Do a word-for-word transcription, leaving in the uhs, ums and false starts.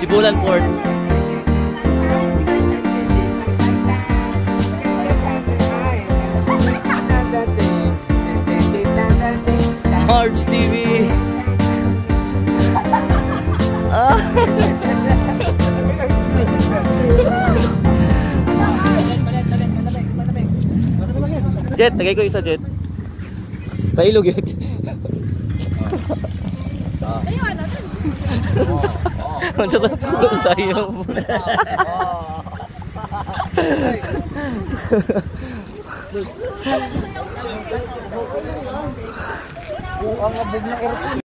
Sibulan Port. Marbs T V. Ah. Jet, tagay ko isa, Jet. Pailog yun. Ano ito? Sayo. Ang abog ng aircon.